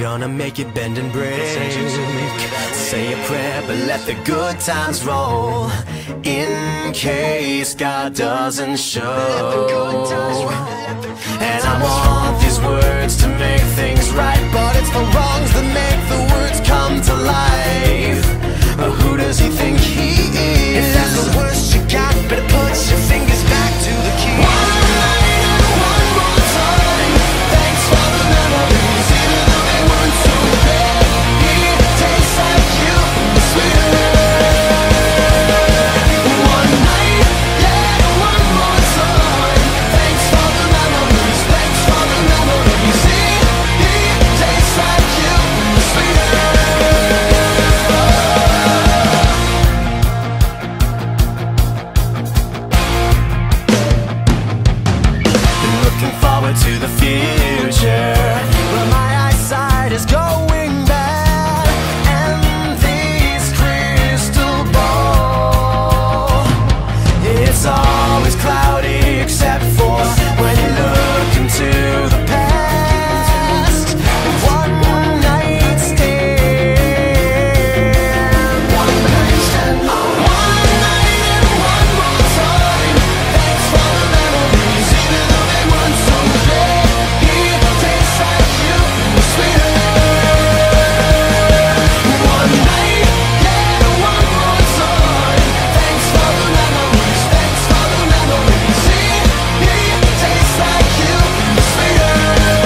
gonna make it bend and break. Say a prayer, but let the good times roll, in case God doesn't show. And I want these words to make things right, but it's the wrongs that make the words come to life. But who does he think he is? If that's the worst you got, better put your fingers back to the key. One night and one more time, thanks for the memories, even though they weren't so bad. It tastes like you, sweeter. One night, yeah, one more time, thanks for the memories, thanks for the memories. It tastes like you, sweeter. To the future, but my eyesight is going bad, and this crystal ball, it's always cloudy except for when you look into the past. One night stand, one night stand, one night and one more time. Thanks for the memories, even though they weren't so bad. It tastes like you, sweeter. One night, yeah, one more time. Thanks for the memories, thanks for the memories. It tastes like you, sweeter.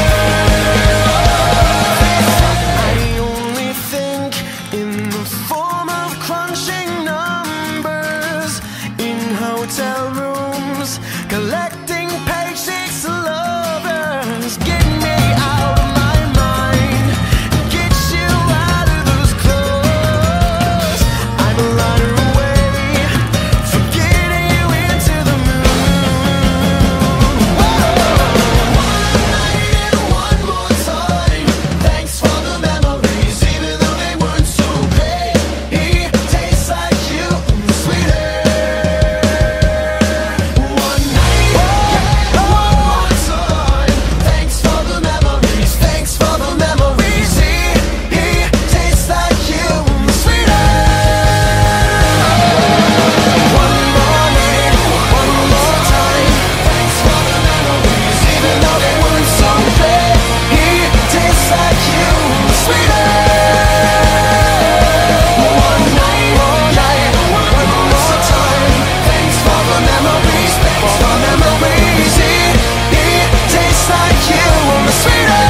I only think in the form of crunching numbers in hotel rooms, collecting paychecks to lovers. Get me out of my mind, get you out of those clothes. I'm a runner away from getting you into the moon. Whoa. One night and one more time, thanks for the memories, even though they weren't so great. It tastes like you, sweeter. One night, yeah, one more time. Thanks for the memories, thanks for the memories. It tastes like you, sweeter. One more night, one more time. Thanks for the memories, even though they weren't so bad. It tastes like you, sweeter. One night, one more time. Thanks for the memories, thanks for memories. It tastes like you, sweeter.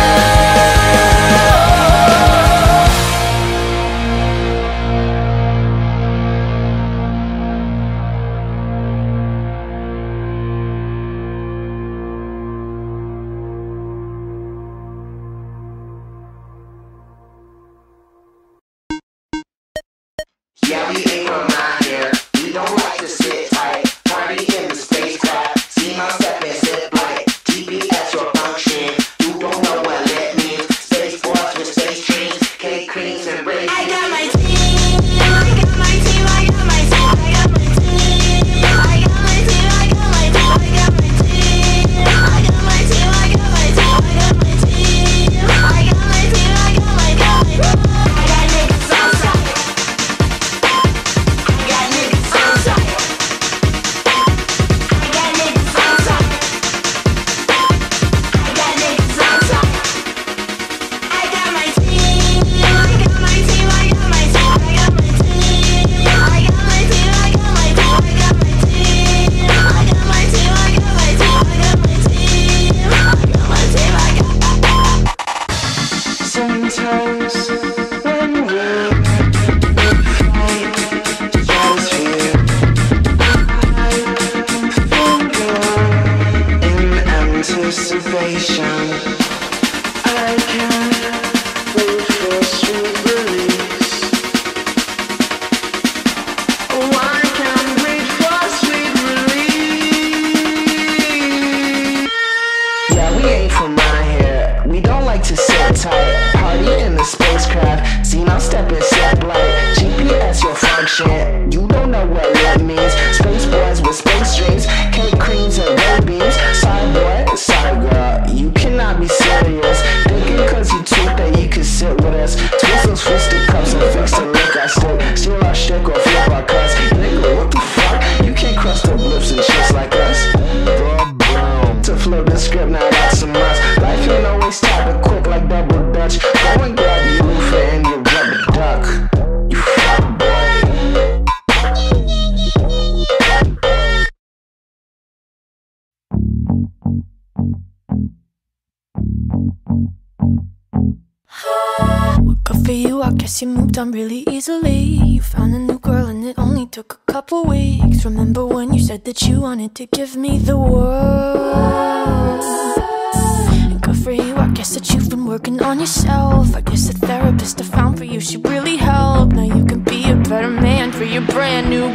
Yeah, we ain't around here. We don't like to sit tight. Party in the spacecraft. See my step and zip light. GPS your function. You don't know what it means. Space boys with space dreams. Cake creams and raisins. I got my team, I got my team, I got my team, I got my team, I got my team, I got my team, I got my team, I got my team, I got my team, I got my team, I got my team, I got my team, I got niggas outside, I got niggas outside, I got niggas outside, I got niggas outside, I got my team, I got my team, I got my team, I got my team, I got my team, I got my team, I got my team, I got my team, I got my team, I got my team, I got my team, I got. Sometimes when we're fight, just here, I linger in anticipation. I can't wait for sweet release. Oh, I can't wait for sweet release. Yeah, we ain't from around here. We don't like to sit tight. Party in the spacecraft. See my step and step light. GPS your function. You don't know what that means. Space boys with space dreams. Cake creams and red beans. Sorry boy, sorry girl. You cannot be serious. Thinking cause you took that you could sit I guess you moved on really easily. You found a new girl and it only took a couple weeks. Remember when you said that you wanted to give me the world? And good for you, I guess that you've been working on yourself. I guess the therapist I found for you, she really helped. Now you can be a better man for your brand new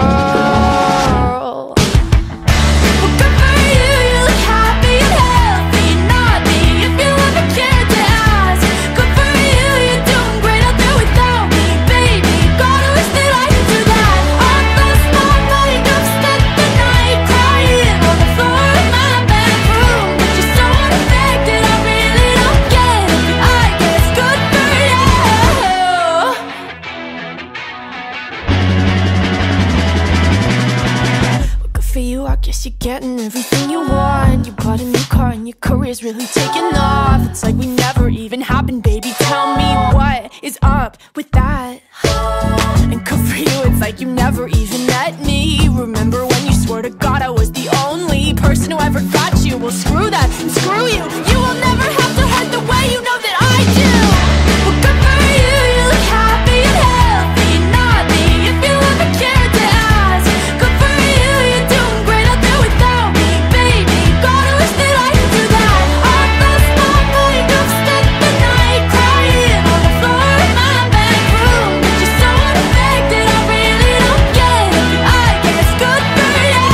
girl. Well, good for you, you look happy and healthy and naughty. If you ever cared to ask, good for you, you're doing great out there without me, baby. God, I wish that I could do that. I lost my mind, I've spent the night crying on the floor of my bedroom. But you're so unaffected, I really don't get it. But I guess good for you. Well, good for you, I guess you're getting everything you want. You bought a new car and your career's really taking off. It's like we never even happened, baby. Tell me what is up with that? And good for you, it's like you never even met me. Remember when you swore to God I was the only person who ever got you? Well, screw that and screw you. You will never have to hurt the way you know that I do. Well, good for you, you look happy and healthy and naughty. If you ever cared to ask, good for you, you're doing great out there without me, baby. God, I wish that I could do that. I lost my mind, I've spent the night crying on the floor of my bedroom. But you're so unaffected, I really don't get it. But I guess good for you.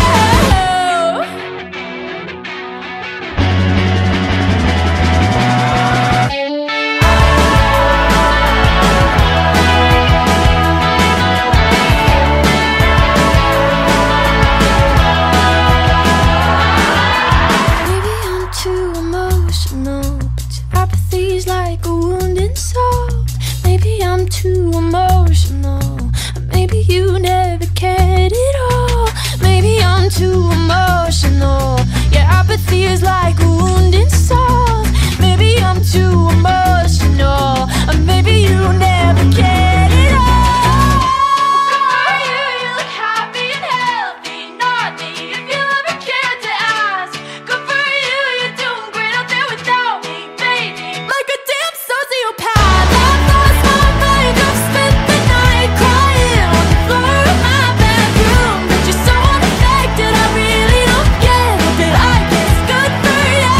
Maybe I'm too emotional, but your apathy's like a wounded soul. Maybe I'm too emotional, or maybe you never cared at all. Maybe I'm too emotional, your apathy is like a wounded soul. Maybe I'm too emotional, or maybe you never cared at all. Good for you, you look happy and healthy and naughty. If you ever cared to ask, good for you, you're doing great out there without me, baby. Like a damn sociopath, I've lost my mind, I've spent the night crying on the floor of my bedroom. But you're so unaffected, I really don't get it. But I guess good for you.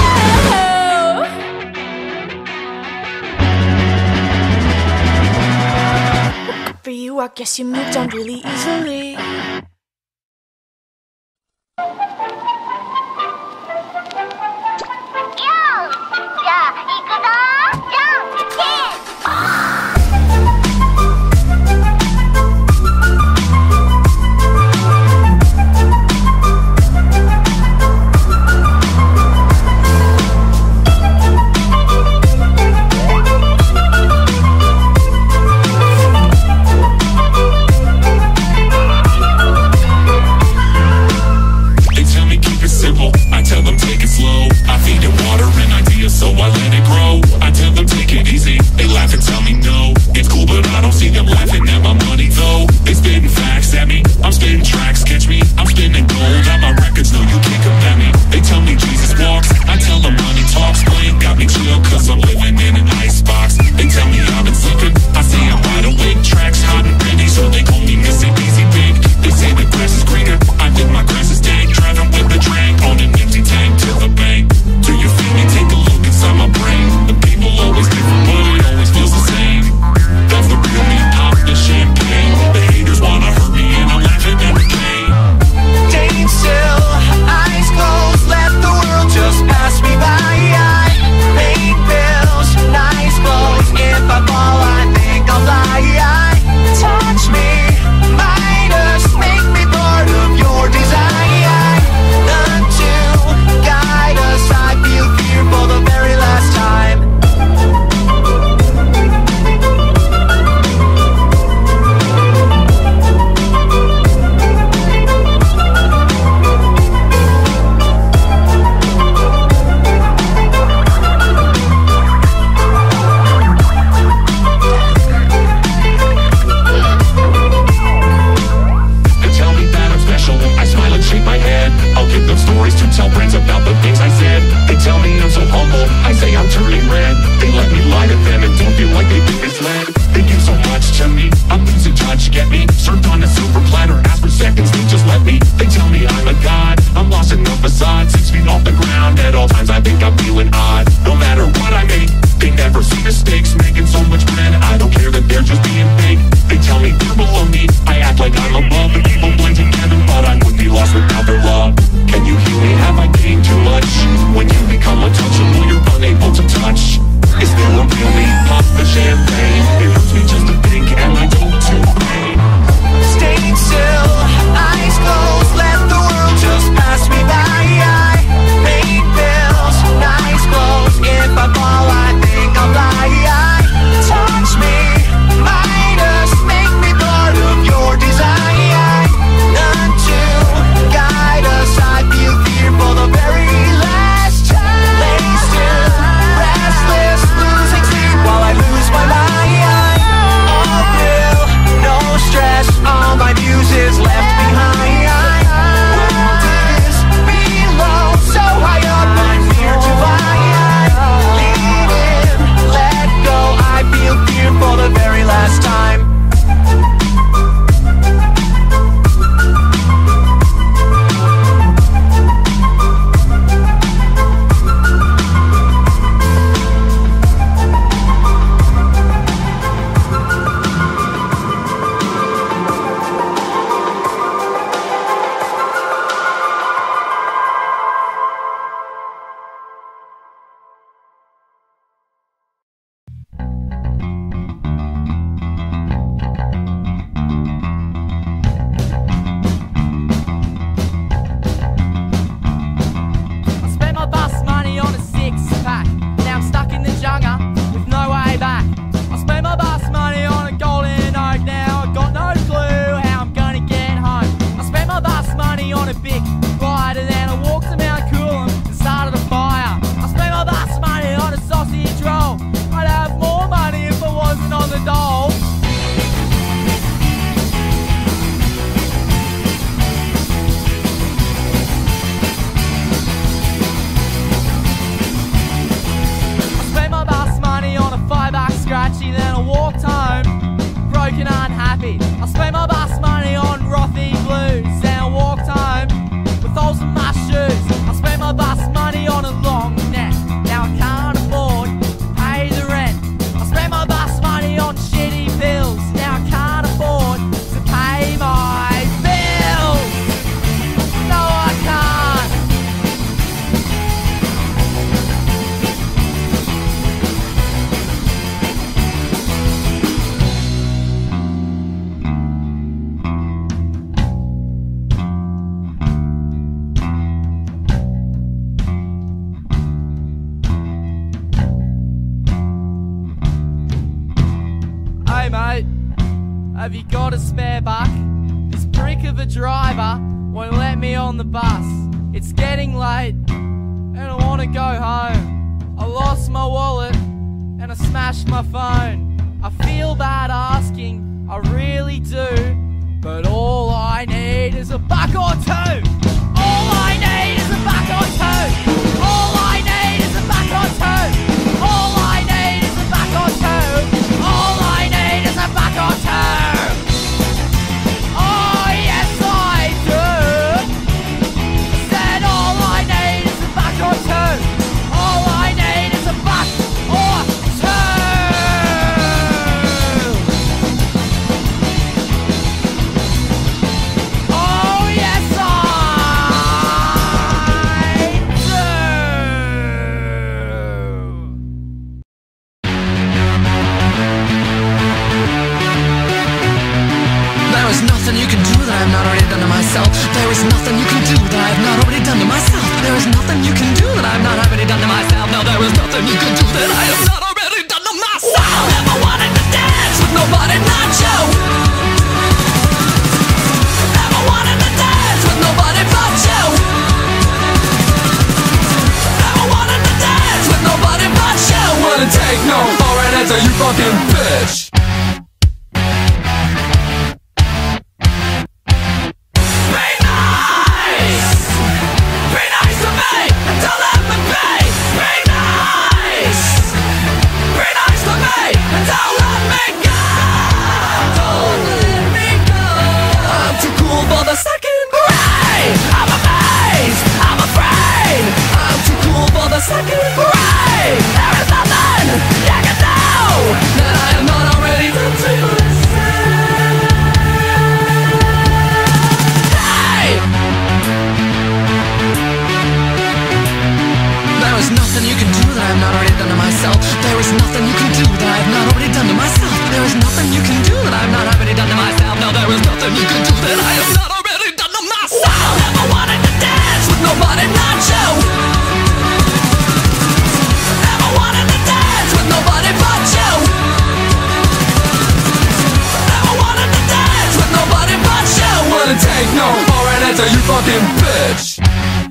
Well, good for you, I guess you moved on really easily. Hey mate, have you got a spare buck? This prick of a driver won't let me on the bus. It's getting late and I wanna go home. I lost my wallet and I smashed my phone. I feel bad asking, I really do, but all I need is a buck or two. All I need is a buck or two. All I need is a buck or two. All I need is a buck or two. All I need is a buck or two. Oh yes I do. Said all I need is a buck or two. All I need is a buck or two. Oh yes There is nothing you can do that I have not already done to myself. There is nothing you can do that I have not already done to myself. There is nothing you can do that I have not already done to myself. No, there is nothing you can do that I have not already done to myself. I never wanted to dance with nobody, not you. Never wanted to dance with nobody but you. Never wanted to dance with nobody but you. Wouldn't take no for an answer, you fucking bitch. You fucking bitch.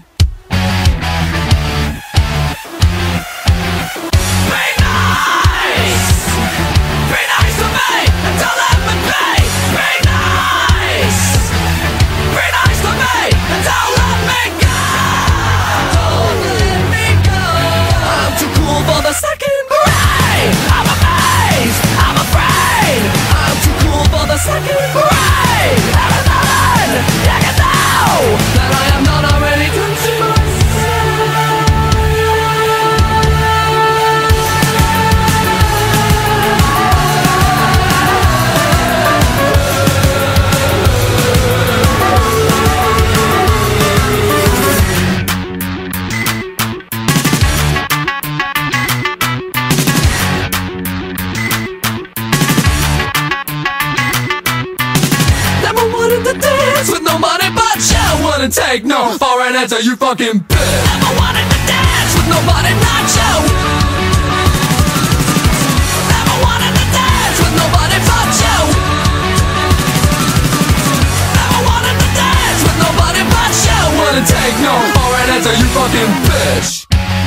Take no for an answer, you fucking bitch. Never wanted to dance with nobody, not you. Never wanted to dance with nobody but you. Never wanted to dance with nobody but you. Wouldn't take no for an answer, you fucking bitch.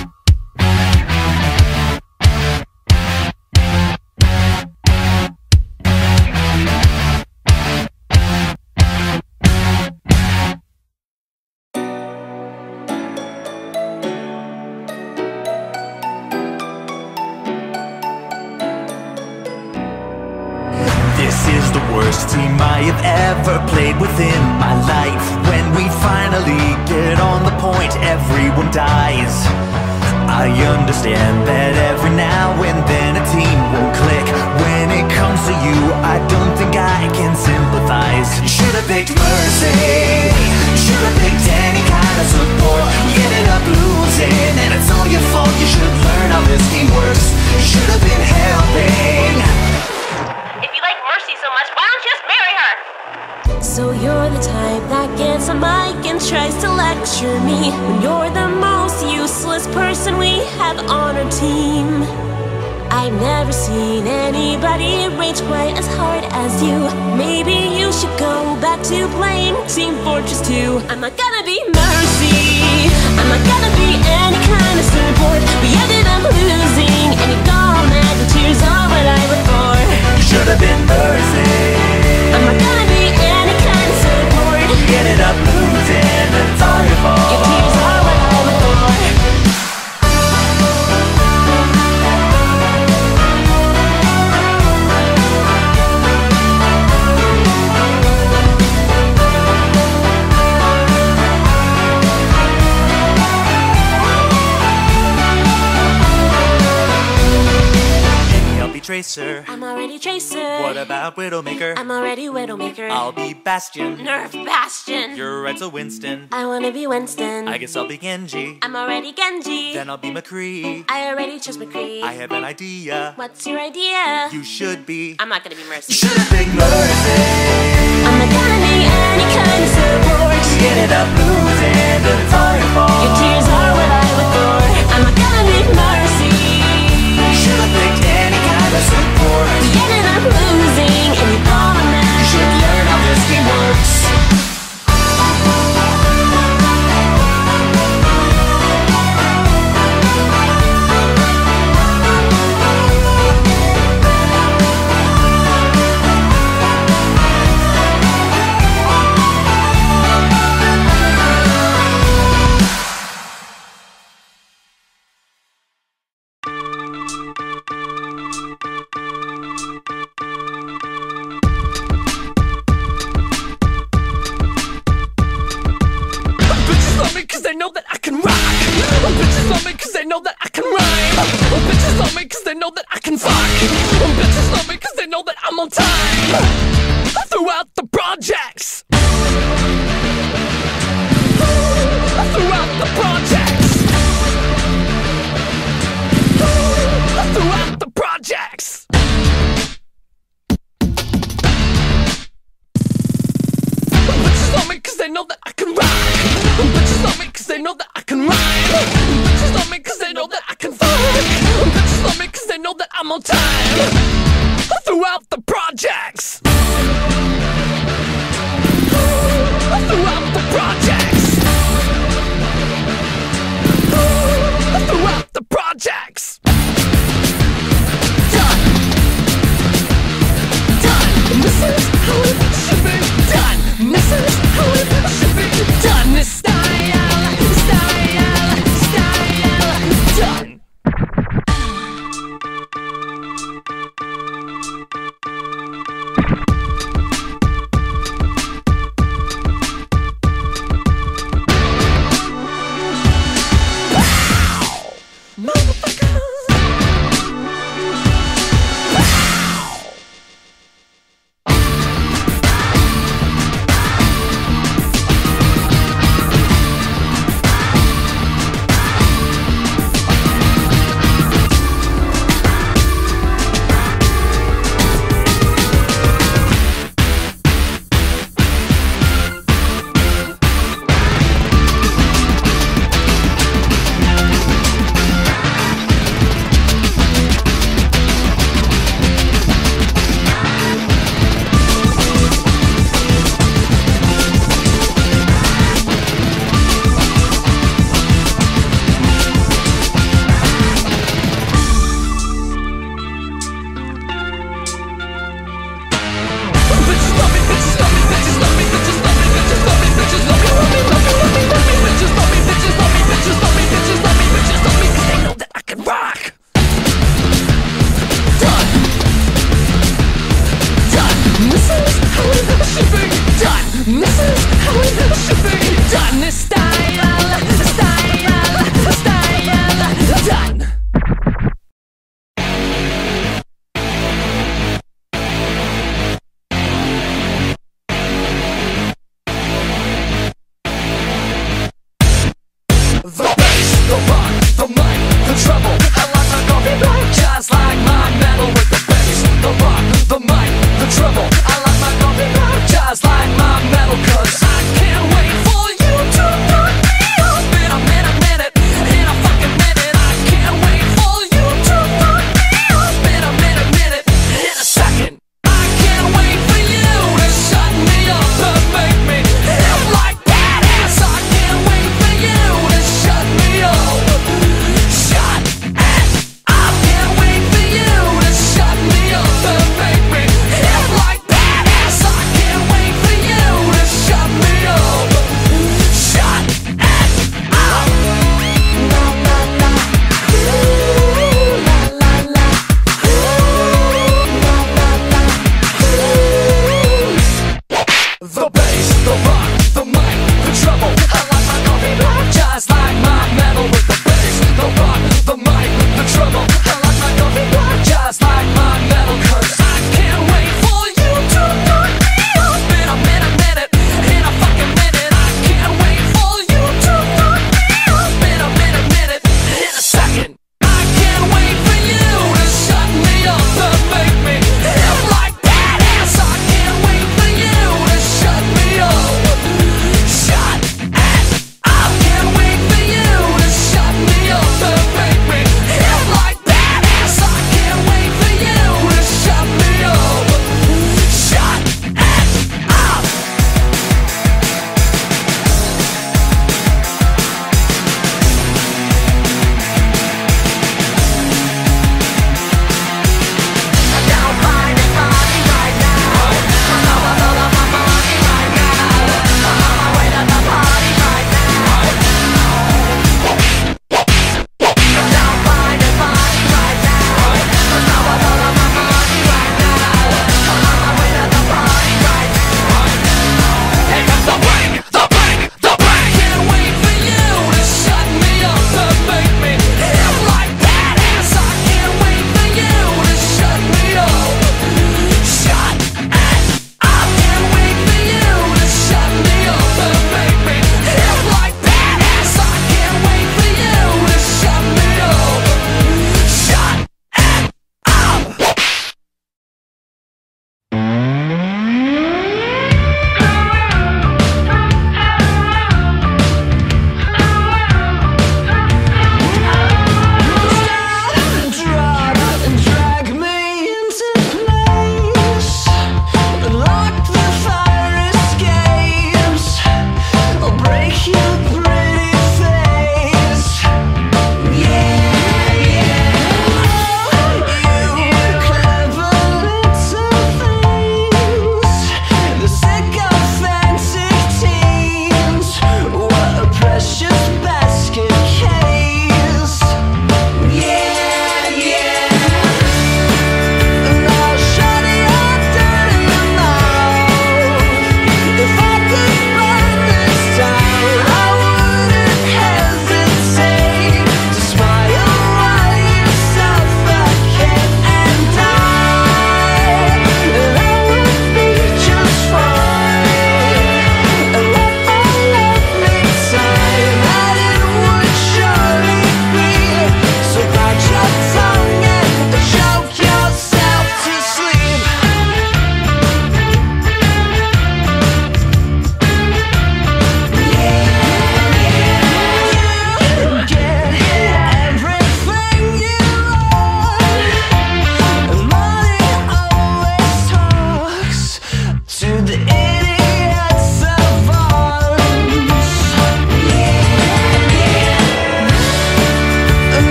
Team I have ever played within my life. When we finally get on the point, everyone dies. I understand that every now and then a team won't click. When it comes to you, I don't think I can sympathize. Should've picked mercy, should've picked any kind of support. You ended up losing, and it's all your fault. You should've learned how this team works. Should've been helping. If you like Mercy so much, why don't you just marry her? So you're the type that gets a mic and tries to lecture me when you're the most useless person we have on our team. I've never seen any anybody rage quite as hard as you. Maybe you should go back to playing Team Fortress 2. I'm not gonna be Mercy, I'm not gonna be any kind of support. We ended up losing, and you're gone mad. The tears are what I look for. You should have been Mercy. I'm not gonna be any kind of support. We ended up losing, and it's all your fault. Your tears are what I look for. Tracer. I'm already Tracer. What about Widowmaker? I'm already Widowmaker. I'll be Bastion. Nerf Bastion. You're Edsel Winston. I wanna be Winston. I guess I'll be Genji. I'm already Genji. Then I'll be McCree. I already chose McCree. I have an idea. What's your idea? You should be. I'm not gonna be Mercy. You should have been Mercy. I'm not gonna be any kind of support. We ended up losing, but it's all your fault. Your tears are what I look for. I'm not gonna be Mercy. You should have picked any kind of support. We ended up losing, and you're gone mad. You should learn how this game works.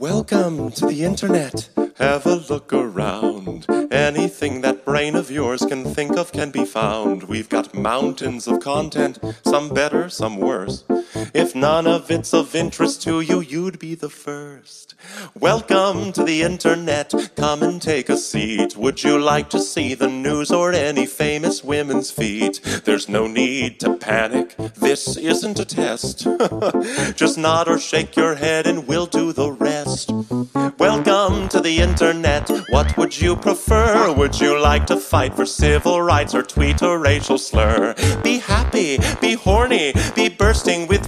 Welcome to the internet. Have a look around. Anything that brain of yours can think of can be found. We've got mountains of content, some better, some worse. If none of it's of interest to you, you'd be the first. Welcome to the internet. Come and take a seat. Would you like to see the news or any famous women's feet? There's no need to panic. This isn't a test. Just nod or shake your head and we'll do the rest. Welcome to the internet. What would you prefer? Would you like to fight for civil rights or tweet a racial slur? Be happy, be horny, be bursting with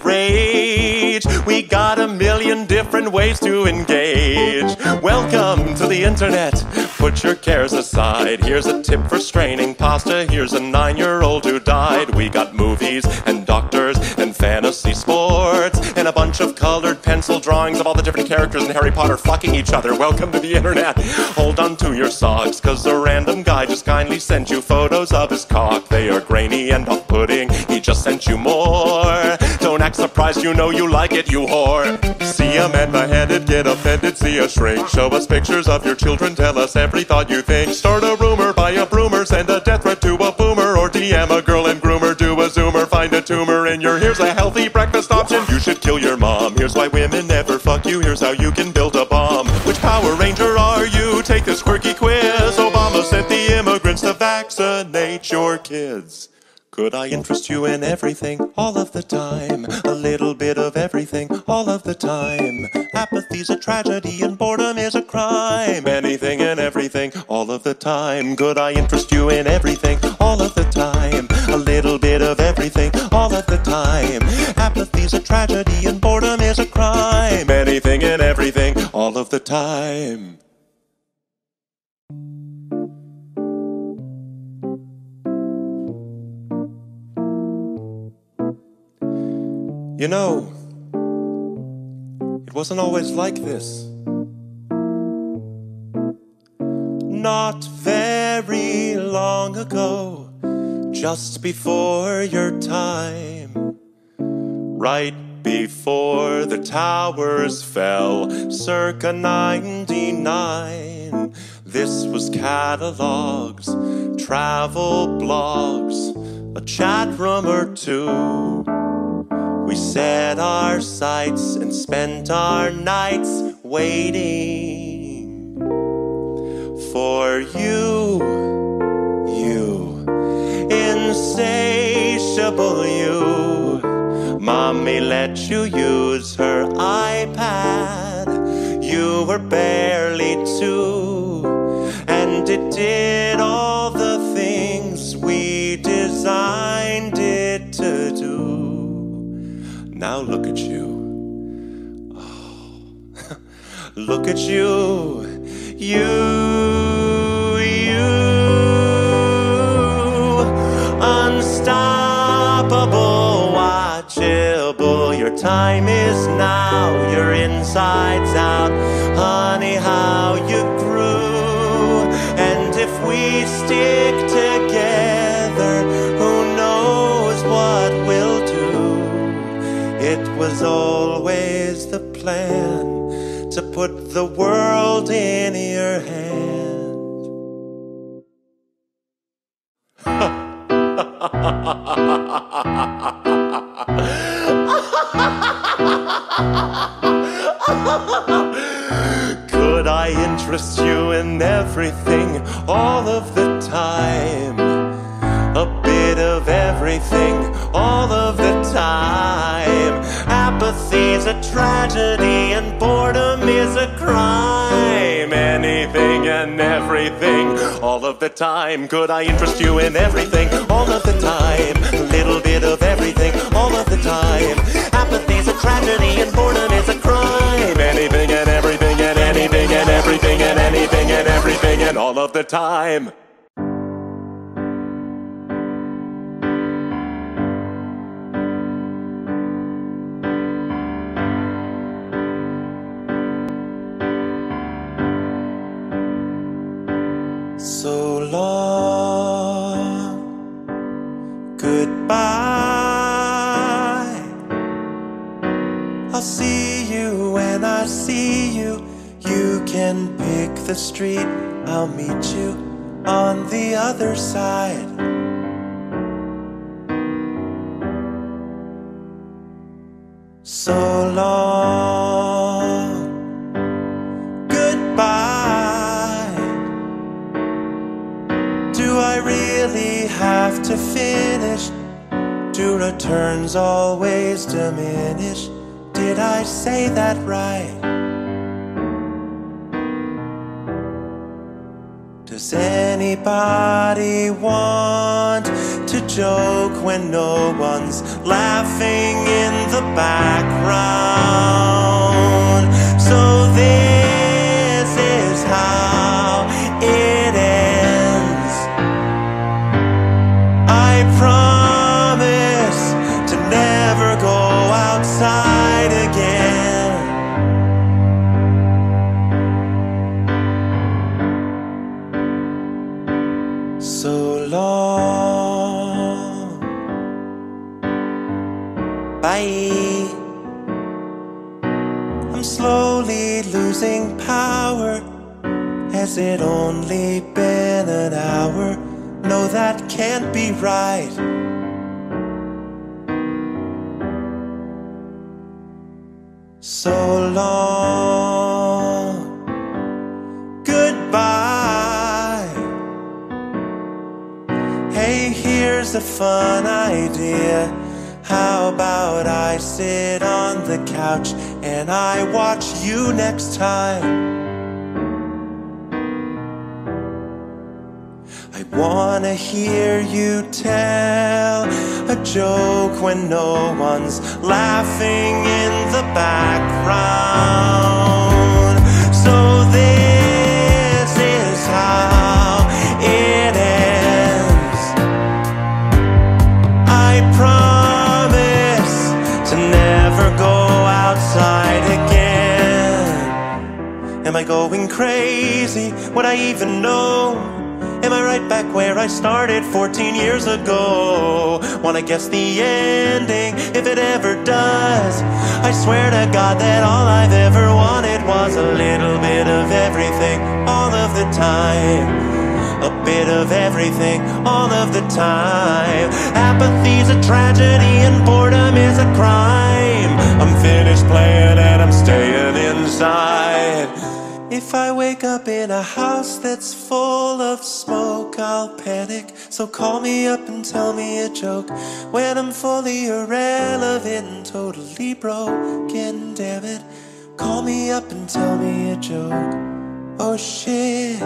rage. We got a million different ways to engage. Welcome to the internet. Put your cares aside. Here's a tip for straining pasta. Here's a 9-year-old who died. We got movies and doctors and fantasy sports and a bunch of colored pencil drawings of all the different characters in Harry Potter fucking each other. Welcome to the internet. Hold on to your socks, cause a random guy just kindly sent you photos of his cock. They are grainy and off-putting. He just sent you more. Don't act surprised, you know you like it, you whore. See a man beheaded, get offended, see a shrink. Show us pictures of your children, tell us every thought you think. Start a rumor, buy a broomer, send a death threat to a boomer, or DM a girl and groomer, do a zoomer, find a tumor in your. Here's a healthy breakfast option. You should kill your mom. Here's why women never fuck you. Here's how you can build a bomb. Which Power Ranger are you? Take this quirky quiz. Obama sent the immigrants to vaccinate your kids. Could I interest you in everything, all of the time? A little bit of everything, all of the time. Apathy's a tragedy and boredom is a crime. Anything and everything, all of the time. Could I interest you in everything, all of the time? A little bit of everything, all of the time. Apathy's a tragedy and boredom is a crime. Anything and everything, all of the time. You know, it wasn't always like this. Not very long ago, just before your time, right before the towers fell, circa 99. This was catalogs, travel blogs, a chat room or two. We set our sights and spent our nights waiting for you, insatiable you. Mommy let you use her iPad. You were barely 2, and it did all the things we designed it to do. Now look at you. Oh, look at you. Unstoppable, watchable. Your time is now. Your insides out. Honey, how you grew. And if we stick together, who knows what we'll do. It was always the plan to put the world in your hand. Could I interest you in everything, all of the time? A bit of everything, all of the time. Apathy's a tragedy and boredom is a crime. Anything and everything, all of the time. Could I interest you in everything, all of the time? A little bit of everything, all of the time. Apathy's a tragedy and boredom is a crime. Anything and everything and anything and everything and anything and everything and all of the time. So long, goodbye. I'll see you when when I see you. You can pick the street, I'll meet you on the other side. So long, goodbye. Do I really have to finish? Do returns always diminish? Did I say that right? Does anybody want to joke when no one's laughing in the background? So this is how it ends. I promise to never go outside again. So long, bye. I'm slowly losing power. Has it only been an hour? No, that can't be right. So long, goodbye. Hey, here's a fun idea. How about I sit on the couch and I watch you next time? I wanna hear you tell a joke when no one's laughing in the background. So this is how it ends. I promise to never go outside again. Am I going crazy? Would I even know? Am I right back where I started 14 years ago? Wanna guess the ending, if it ever does. I swear to God that all I've ever wanted was a little bit of everything, all of the time. A bit of everything, all of the time. Apathy's a tragedy and boredom is a crime. I'm finished playing and I'm staying inside. If I wake up in a house that's full of smoke, I'll panic. So call me up and tell me a joke. When I'm fully irrelevant and totally broken, damn it. Call me up and tell me a joke. Oh shit,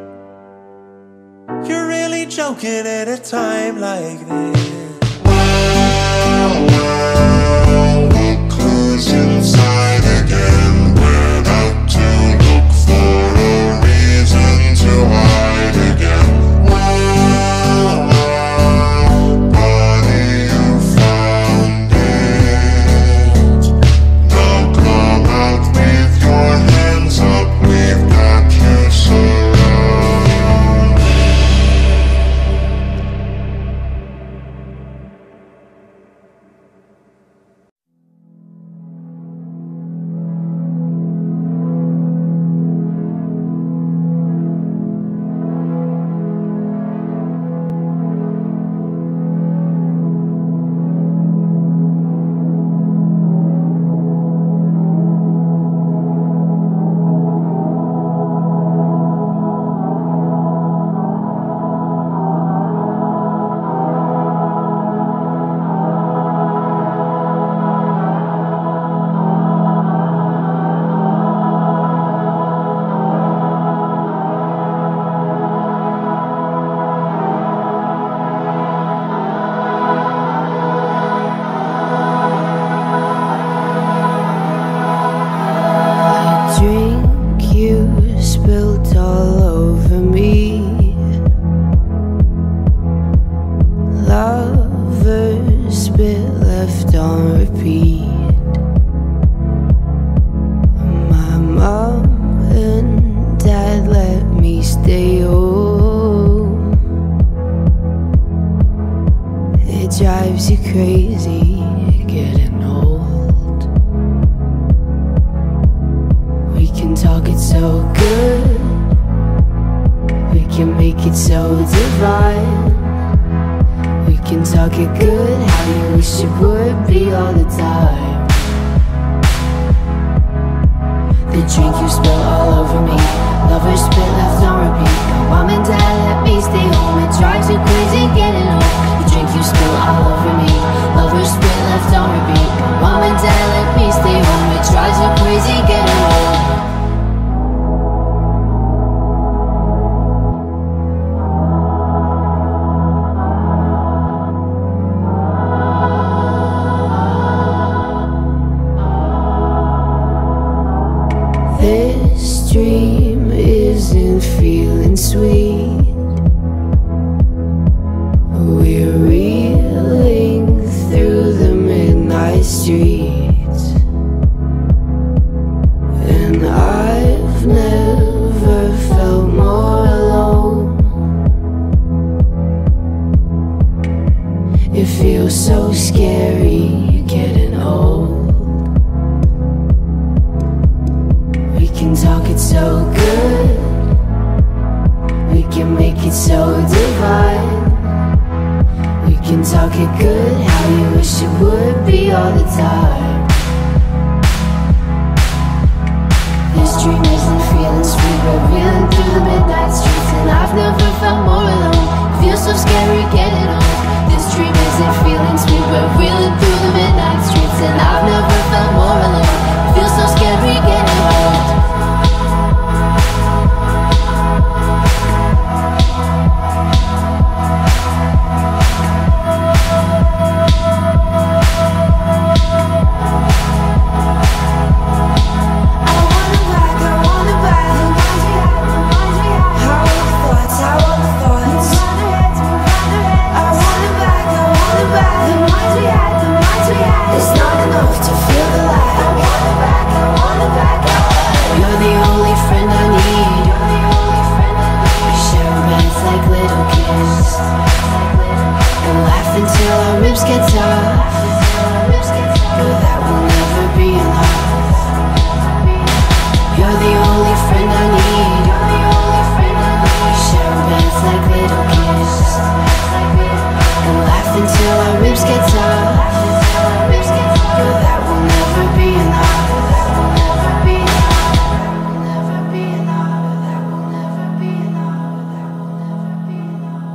you're really joking at a time like this. Look who's inside again. Went out to look for a reason to hide again. Buddy, you found it. Now come out with your hands up. We've got you surrounded. make it so divine. We can talk it good, how you wish it would be all the time. The drink you spill all over me, lovers spit left on repeat. Mom and dad let me stay home, it drives you crazy getting home. The drink you spill all over me, lovers spit left on repeat. Mom and dad let me stay home, it drives you crazy getting home. This dream isn't feeling sweet. We're reeling through the midnight streets, and I've never felt more alone. It feels so scary getting old. We can talk it so good, we can make it so divine. We can talk it good, how you wish it would be all the time. This dream isn't feeling sweet, we're reeling through the midnight streets, and I've never felt more alone. It feels so scary getting old. This dream isn't feeling sweet, we're reeling through the midnight streets, and I've never felt more alone. It feels so scary getting old. Until our ribs get tough, but that will never be enough. You're the only friend I need. We share beds like little kids, and laugh until our ribs get tough, but that will never be enough. That will never be enough. That will never be enough. That will never be enough. That will never be enough.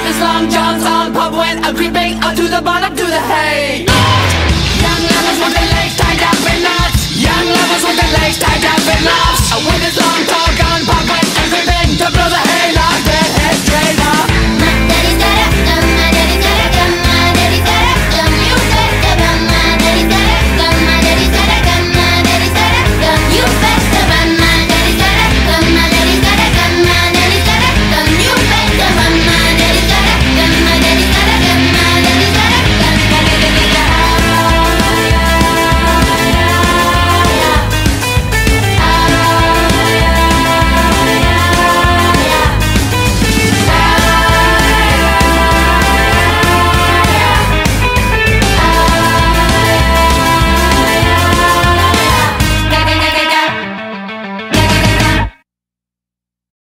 his long johns on, pub went a creeping up to the bottom to the hay.